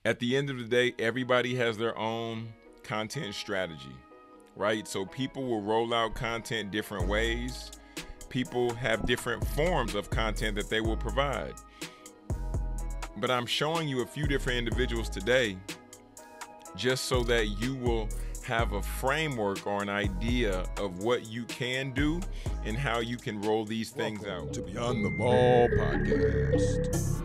At the end of the day, everybody has their own content strategy, right? So people will roll out content different ways. People have different forms of content that they will provide. But I'm showing you a few different individuals today just so that you will have a framework or an idea of what you can do and how you can roll these things out. To Beyond the Ball podcast.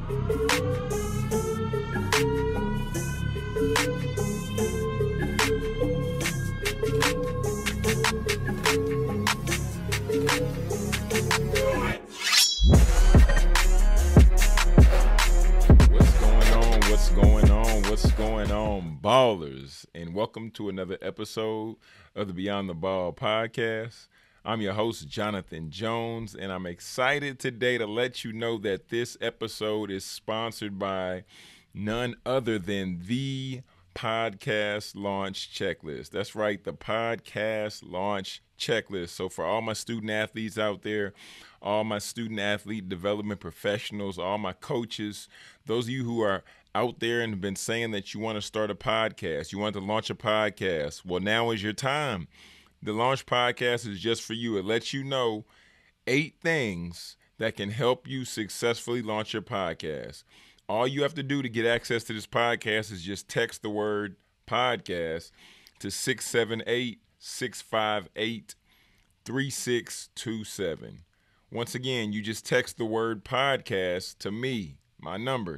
What's going on, ballers? And welcome to another episode of the Beyond the Ball podcast. I'm your host, Jonathan Jones, and I'm excited today to let you know that this episode is sponsored by none other than the Podcast Launch Checklist. That's right, the Podcast Launch Checklist. So for all my student athletes out there, all my student athlete development professionals, all my coaches, those of you who are out there and have been saying that you want to start a podcast, you want to launch a podcast, well, now is your time. The Launch Podcast is just for you. It lets you know 8 things that can help you successfully launch your podcast. All you have to do to get access to this podcast is just text the word podcast to 678-658-3627. Once again, you just text the word podcast to me, my number,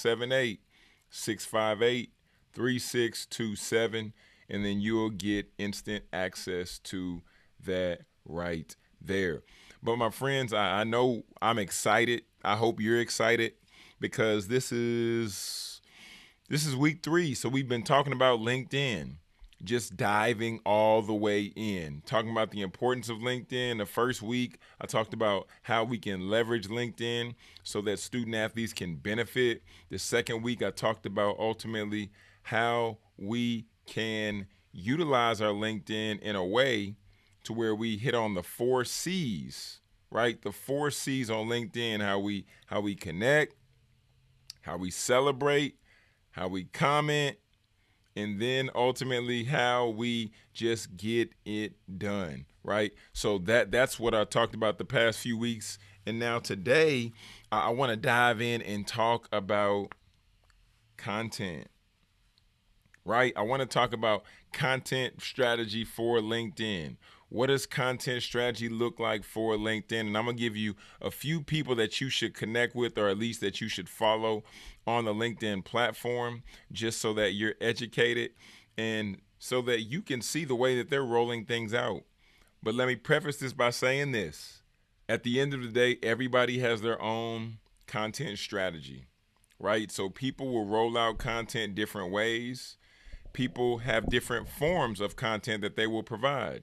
678-658-3627, and then you'll get instant access to that right there. But my friends, I know I'm excited. I hope you're excited because this is week 3. So we've been talking about LinkedIn, just diving all the way in, talking about the importance of LinkedIn. The first week, I talked about how we can leverage LinkedIn so that student athletes can benefit. The second week, I talked about ultimately how we can utilize our LinkedIn in a way to where we hit on the 4 C's, right? The 4 C's on LinkedIn, how we connect, how we celebrate, how we comment, and then ultimately how we just get it done, right? So that's what I talked about the past few weeks. And now today, I want to dive in and talk about content, right? I want to talk about content strategy for LinkedIn. What does content strategy look like for LinkedIn? And I'm going to give you a few people that you should connect with, or at least that you should follow on the LinkedIn platform, just so that you're educated and so that you can see the way that they're rolling things out. But let me preface this by saying this. At the end of the day, everybody has their own content strategy, right? So people will roll out content different ways. People have different forms of content that they will provide.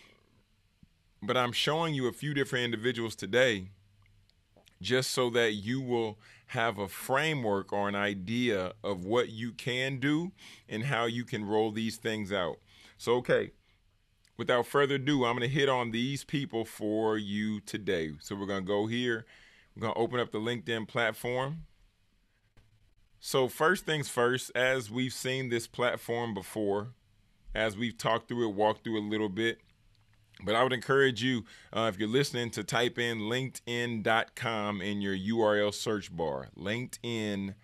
But I'm showing you a few different individuals today just so that you will have a framework or an idea of what you can do and how you can roll these things out. So, okay, without further ado, I'm going to hit on these people for you today. So we're going to go here. We're going to open up the LinkedIn platform. So first things first, as we've seen this platform before, as we've talked through it, walked through a little bit, but I would encourage you, if you're listening, to type in linkedin.com in your URL search bar, linkedin.com.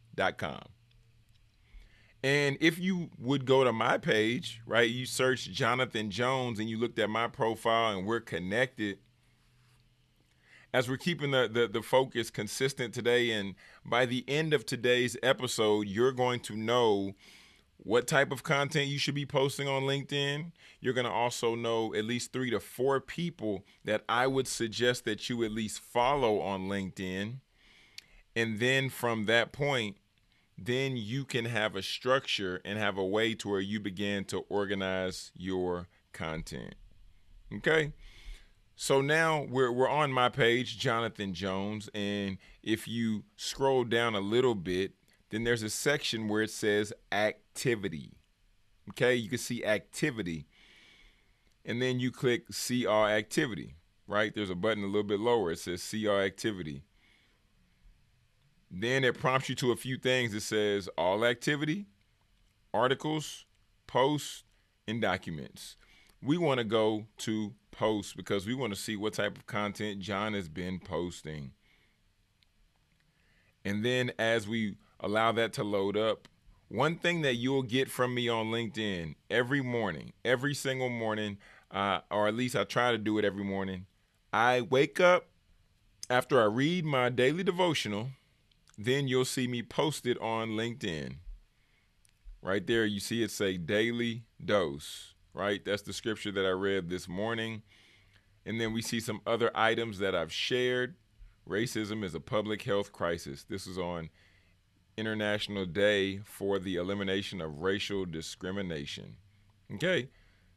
And if you would go to my page, right, you search Jonathan Jones and you looked at my profile and we're connected, as we're keeping the focus consistent today, and by the end of today's episode, you're going to know what type of content you should be posting on LinkedIn. You're going to also know at least 3 to 4 people that I would suggest that you at least follow on LinkedIn. And then from that point, then you can have a structure and have a way to where you begin to organize your content. Okay? So now we're on my page, Jonathan Jones, and if you scroll down a little bit, then there's a section where it says activity. Okay, you can see activity. And then you click see all activity, right? There's a button a little bit lower. It says see all activity. Then it prompts you to a few things. It says all activity, articles, posts, and documents. We want to go to posts because we want to see what type of content John has been posting. And then as we allow that to load up, one thing that you'll get from me on LinkedIn every morning, every single morning, or at least I try to do it every morning, I wake up after I read my daily devotional, then you'll see me post it on LinkedIn. Right there, you see it say daily dose, right? That's the scripture that I read this morning. And then we see some other items that I've shared. Racism is a public health crisis. This is on International Day for the Elimination of Racial Discrimination. Okay.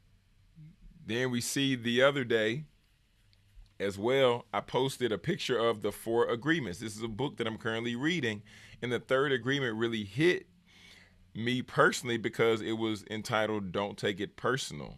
Then we see the other day as well, I posted a picture of the 4 agreements. This is a book that I'm currently reading. And the 3rd agreement really hit me personally because it was entitled Don't Take It Personal.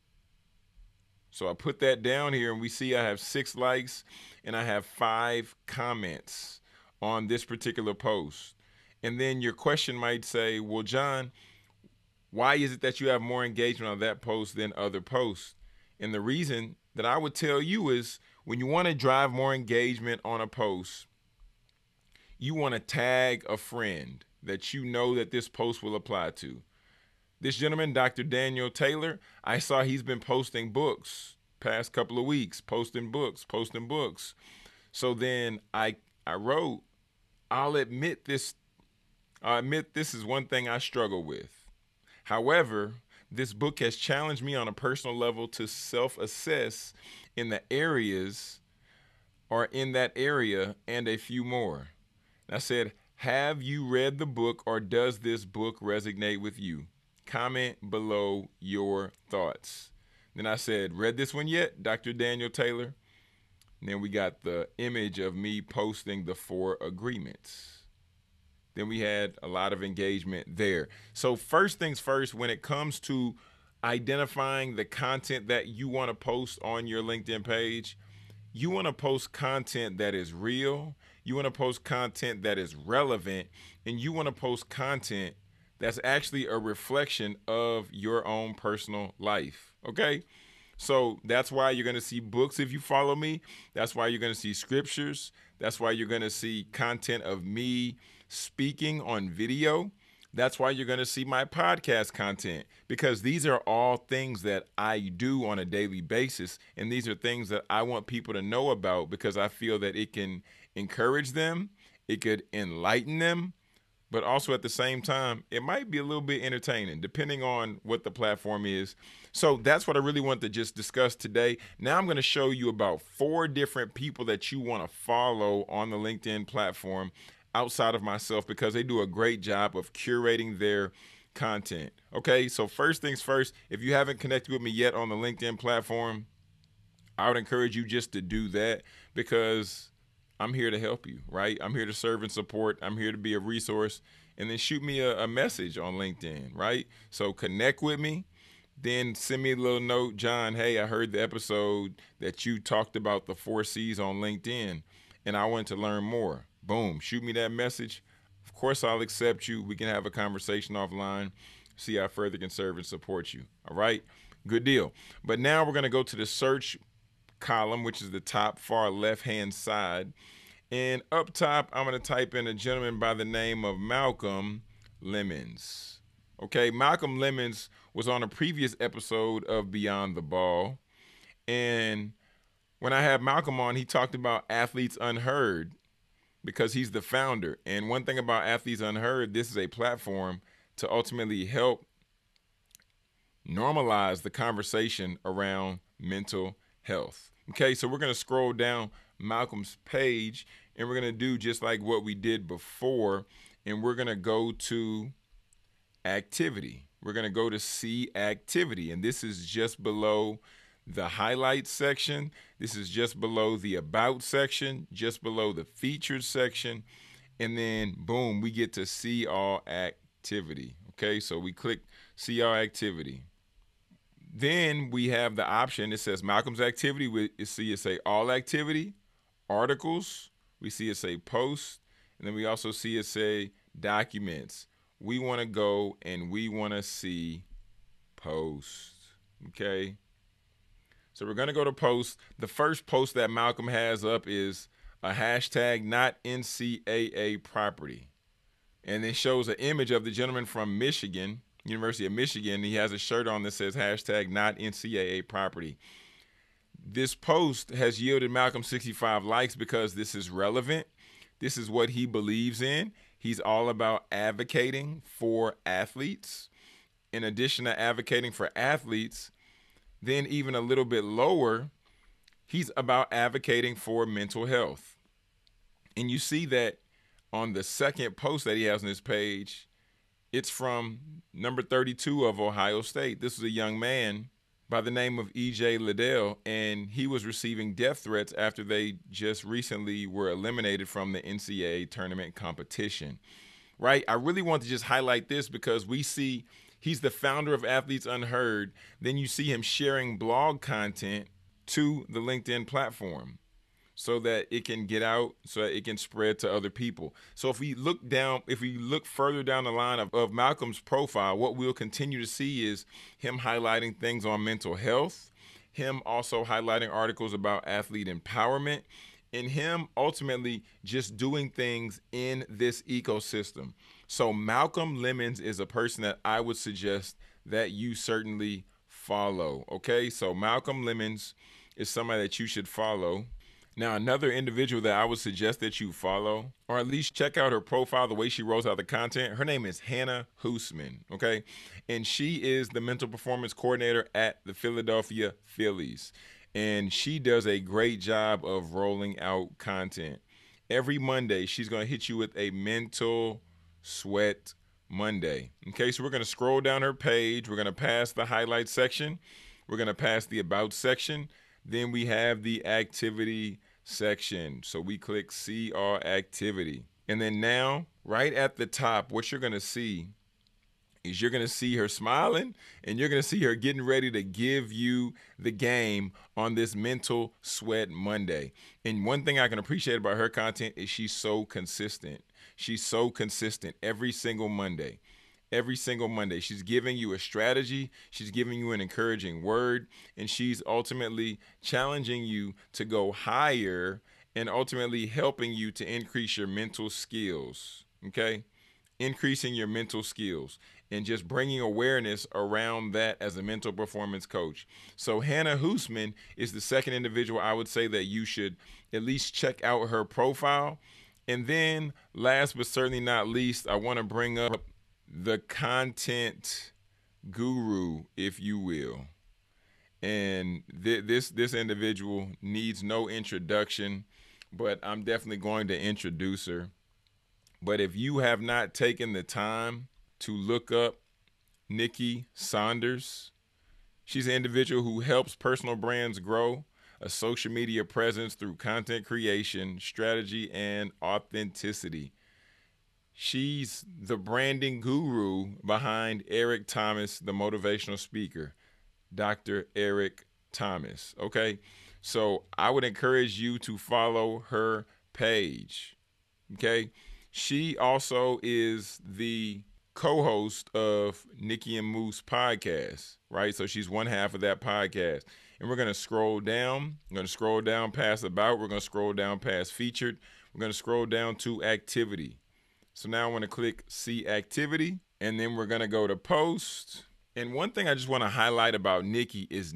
So I put that down here and we see I have 6 likes and I have 5 comments on this particular post. And then your question might say, well, John, why is it that you have more engagement on that post than other posts? And the reason that I would tell you is when you want to drive more engagement on a post, you want to tag a friend that you know that this post will apply to. This gentleman, Dr. Daniel Taylor, I saw he's been posting books past couple of weeks, posting books. So then I wrote, I'll admit this is one thing I struggle with. However, this book has challenged me on a personal level to self-assess in the areas or in that area and a few more. And I said, have you read the book or does this book resonate with you? Comment below your thoughts. Then I said, read this one yet, Dr. Daniel Taylor? And then we got the image of me posting the 4 agreements. Then we had a lot of engagement there. So first things first, when it comes to identifying the content that you want to post on your LinkedIn page, you want to post content that is real, you want to post content that is relevant, and you want to post content that's actually a reflection of your own personal life, okay? So that's why you're going to see books if you follow me. That's why you're going to see scriptures. That's why you're going to see content of me speaking on video. That's why you're going to see my podcast content, because these are all things that I do on a daily basis. And these are things that I want people to know about because I feel that it can encourage them, it could enlighten them, but also at the same time, it might be a little bit entertaining depending on what the platform is. So that's what I really want to just discuss today. Now I'm going to show you about 4 different people that you want to follow on the LinkedIn platform outside of myself because they do a great job of curating their content. Okay, so first things first, if you haven't connected with me yet on the LinkedIn platform, I would encourage you just to do that because I'm here to help you, right? I'm here to serve and support. I'm here to be a resource. And then shoot me a message on LinkedIn, right? So connect with me. Then send me a little note, John, hey, I heard the episode that you talked about the 4 C's on LinkedIn, and I want to learn more. Boom, shoot me that message. Of course, I'll accept you. We can have a conversation offline, see how further can serve and support you. All right, good deal. But now we're going to go to the search column, which is the top far left-hand side. And up top, I'm going to type in a gentleman by the name of Malcolm Lemons. Okay, Malcolm Lemons was on a previous episode of Beyond the Ball. And when I had Malcolm on, he talked about Athletes Unheard because he's the founder. And one thing about Athletes Unheard, this is a platform to ultimately help normalize the conversation around mental health. Okay, so we're going to scroll down Malcolm's page and we're going to do just like what we did before. And we're going to go to activity. We're going to go to see activity. And this is just below the highlights section. This is just below the about section, just below the featured section. And then boom, we get to see all activity. Okay, so we click see all activity. Then we have the option, it says Malcolm's activity. We see it say all activity, articles. We see it say posts. And And then we also see it say documents. We want to go and we want to see posts. Okay. So we're going to go to posts. The first post that Malcolm has up is a hashtag not NCAA property. And it shows an image of the gentleman from Michigan, University of Michigan. He has a shirt on that says hashtag not NCAA property. This post has yielded Malcolm 65 likes because this is relevant. This is what he believes in. He's all about advocating for athletes. In addition to advocating for athletes, then even a little bit lower, he's about advocating for mental health. And you see that on the second post that he has on his page, it's from number 32 of Ohio State. This is a young man by the name of E.J. Liddell, and he was receiving death threats after they just recently were eliminated from the NCAA tournament competition, right? I really want to just highlight this because we see he's the founder of Athletes Unheard. Then you see him sharing blog content to the LinkedIn platform so that it can get out, so that it can spread to other people. So if we look further down the line of Malcolm's profile, what we'll continue to see is him highlighting things on mental health, him also highlighting articles about athlete empowerment, and him ultimately just doing things in this ecosystem. So Malcolm Lemons is a person that I would suggest that you certainly follow. Okay, so Malcolm Lemons is somebody that you should follow. Now, another individual that I would suggest that you follow, or at least check out her profile, the way she rolls out the content, her name is Hannah Hoosman, okay? And she is the mental performance coordinator at the Philadelphia Phillies. And she does a great job of rolling out content. Every Monday, she's going to hit you with a mental sweat Monday. Okay, so we're going to scroll down her page. We're going to pass the highlight section. We're going to pass the about section. Then we have the activity section. So we click see all activity. And then now, right at the top, what you're going to see is you're going to see her smiling and you're going to see her getting ready to give you the game on this mental sweat Monday. And one thing I can appreciate about her content is she's so consistent. She's so consistent every single Monday. Every single Monday, she's giving you a strategy, she's giving you an encouraging word, and she's ultimately challenging you to go higher and ultimately helping you to increase your mental skills, okay? Increasing your mental skills and just bringing awareness around that as a mental performance coach. So Hannah Hoosman is the second individual I would say that you should at least check out her profile. And then last but certainly not least, I want to bring up the content guru, if you will. And this individual needs no introduction, but I'm definitely going to introduce her. But if you have not taken the time to look up Nikki Saunders, she's an individual who helps personal brands grow a social media presence through content creation, strategy, and authenticity. She's the branding guru behind Eric Thomas, the motivational speaker, Dr. Eric Thomas. Okay, so I would encourage you to follow her page. Okay, she also is the co-host of Nikki and Moose podcast, right? So she's one half of that podcast. And we're going to scroll down. We're going to scroll down past about. We're going to scroll down past featured. We're going to scroll down to activity. So now I want to click see activity, and then we're going to go to post. And one thing I just want to highlight about Nikki is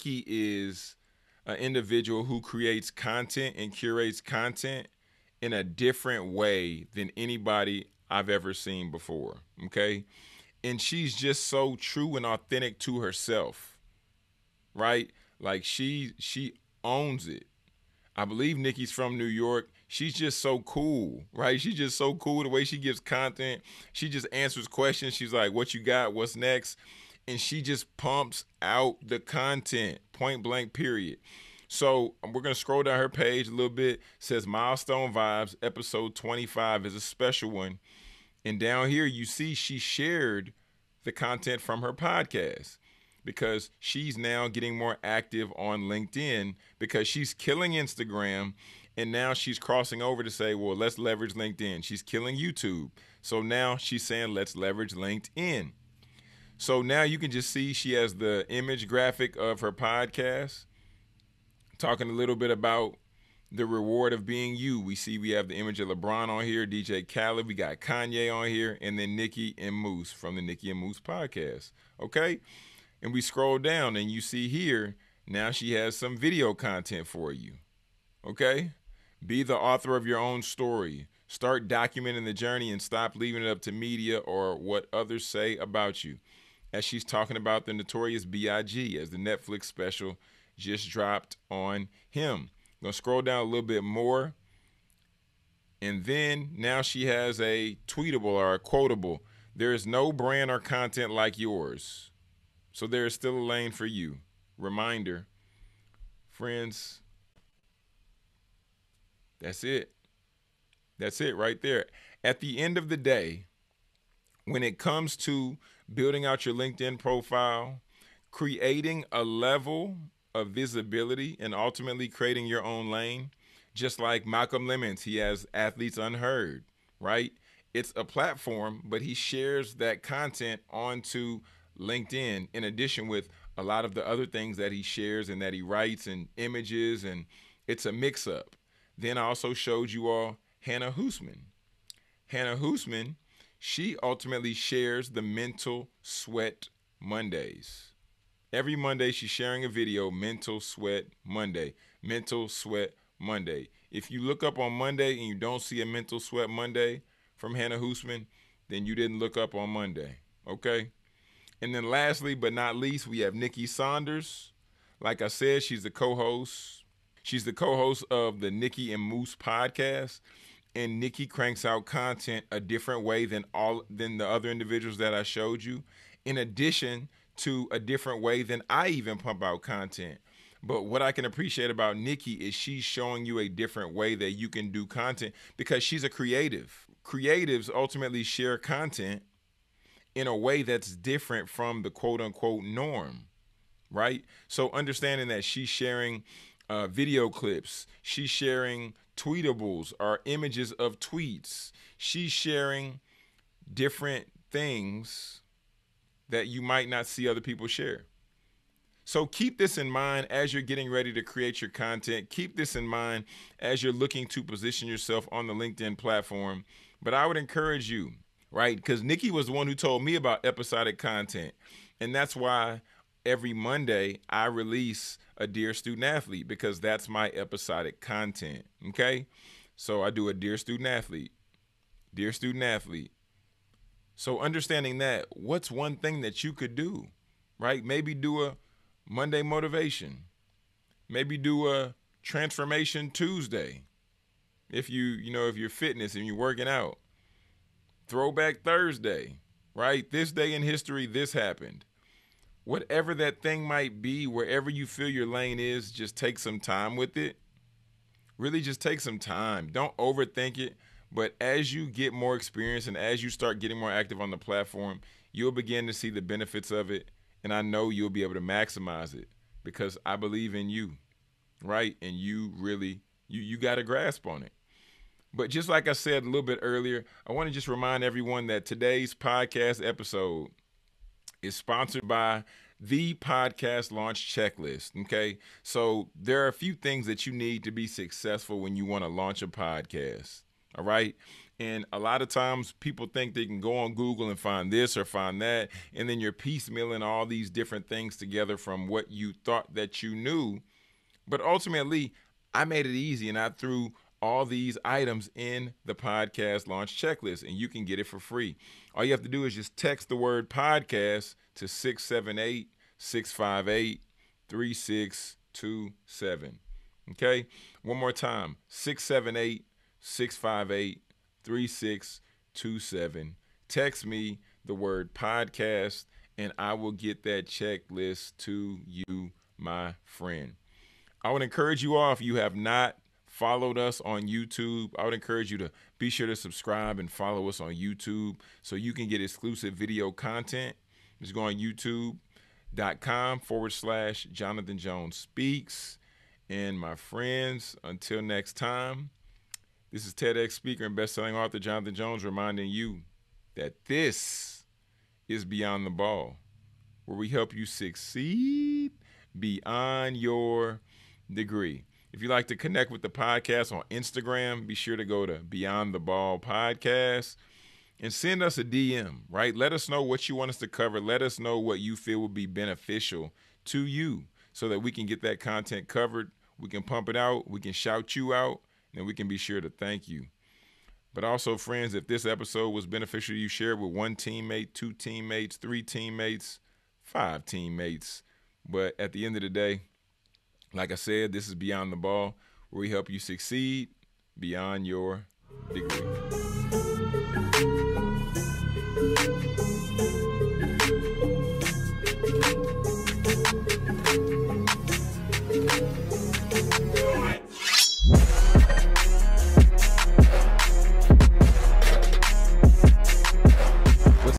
an individual who creates content and curates content in a different way than anybody I've ever seen before, okay? And she's just so true and authentic to herself, right? Like she owns it. I believe Nikki's from New York. She's just so cool, right? She's just so cool the way she gives content. She just answers questions. She's like, what you got? What's next? And she just pumps out the content, point blank, period. So we're going to scroll down her page a little bit. It says Milestone Vibes, episode 25 is a special one. And down here, you see she shared the content from her podcast because she's now getting more active on LinkedIn because she's killing Instagram And now she's crossing over to say, well, let's leverage LinkedIn. She's killing YouTube. So now she's saying, let's leverage LinkedIn. So now you can just see she has the image graphic of her podcast, talking a little bit about the reward of being you. We have the image of LeBron on here, DJ Khaled, we got Kanye on here, and then Nikki and Moose from the Nikki and Moose podcast. Okay? And we scroll down and you see here, now she has some video content for you. Okay? Be the author of your own story. Start documenting the journey and stop leaving it up to media or what others say about you. As she's talking about the Notorious B.I.G. as the Netflix special just dropped on him. I'm going to scroll down a little bit more. And then now she has a tweetable or a quotable. There is no brand or content like yours. So there is still a lane for you. Reminder, friends, that's it. That's it right there. At the end of the day, when it comes to building out your LinkedIn profile, creating a level of visibility, and ultimately creating your own lane, just like Malcolm Lemons, he has Athletes Unheard, right? It's a platform, but he shares that content onto LinkedIn in addition with a lot of the other things that he shares and that he writes and images, and it's a mix-up. Then I also showed you all Hannah Hoosman. Hannah Hoosman, she ultimately shares the Mental Sweat Mondays. Every Monday she's sharing a video, Mental Sweat Monday. Mental Sweat Monday. If you look up on Monday and you don't see a Mental Sweat Monday from Hannah Hoosman, then you didn't look up on Monday, okay? And then lastly but not least, we have Nikki Saunders. Like I said, she's the co-host. She's the co-host of the Nikki and Moose podcast. And Nikki cranks out content a different way than the other individuals that I showed you, in addition to a different way than I even pump out content. But what I can appreciate about Nikki is she's showing you a different way that you can do content because she's a creative. Creatives ultimately share content in a way that's different from the quote unquote norm, right? So understanding that she's sharing video clips, she's sharing tweetables or images of tweets, she's sharing different things that you might not see other people share. So keep this in mind as you're getting ready to create your content. Keep this in mind as you're looking to position yourself on the LinkedIn platform. But I would encourage you, right? Because Nikki was the one who told me about episodic content. And that's why every Monday I release a Dear Student Athlete, because that's my episodic content, okay? So I do a Dear Student Athlete, Dear Student Athlete. So understanding that, what's one thing that you could do, right? Maybe do a Monday motivation. Maybe do a Transformation Tuesday. If you're fitness and you're working out. Throwback Thursday, right? This day in history, this happened. Whatever that thing might be, wherever you feel your lane is, just take some time with it. Really just take some time. Don't overthink it. But as you get more experience and as you start getting more active on the platform, you'll begin to see the benefits of it. And I know you'll be able to maximize it because I believe in you, right? And you really, you got a grasp on it. But just like I said a little bit earlier, I want to just remind everyone that today's podcast episode is sponsored by the Podcast Launch Checklist, okay? So there are a few things that you need to be successful when you want to launch a podcast, all right? And a lot of times people think they can go on Google and find this or find that, and then you're piecemealing all these different things together from what you thought that you knew. But ultimately, I made it easy, and I threw all these items in the Podcast Launch Checklist, and you can get it for free. All you have to do is just text the word podcast to 678-658-3627. Okay? One more time, 678-658-3627. Text me the word podcast, and I will get that checklist to you, my friend. I would encourage you all, if you have not followed us on YouTube, I would encourage you to be sure to subscribe and follow us on YouTube so you can get exclusive video content. Just go on youtube.com/Jonathan Jones Speaks, And my friends, until next time, this is TEDx speaker and best-selling author Jonathan Jones reminding you that this is Beyond the Ball, where we help you succeed beyond your degree. If you'd like to connect with the podcast on Instagram, be sure to go to Beyond the Ball Podcast and send us a DM, right? Let us know what you want us to cover. Let us know what you feel would be beneficial to you so that we can get that content covered. We can pump it out. We can shout you out, and we can be sure to thank you. But also, friends, if this episode was beneficial to you, share it with 1 teammate, 2 teammates, 3 teammates, 5 teammates. But at the end of the day, like I said, this is Beyond the Ball, where we help you succeed beyond your degree.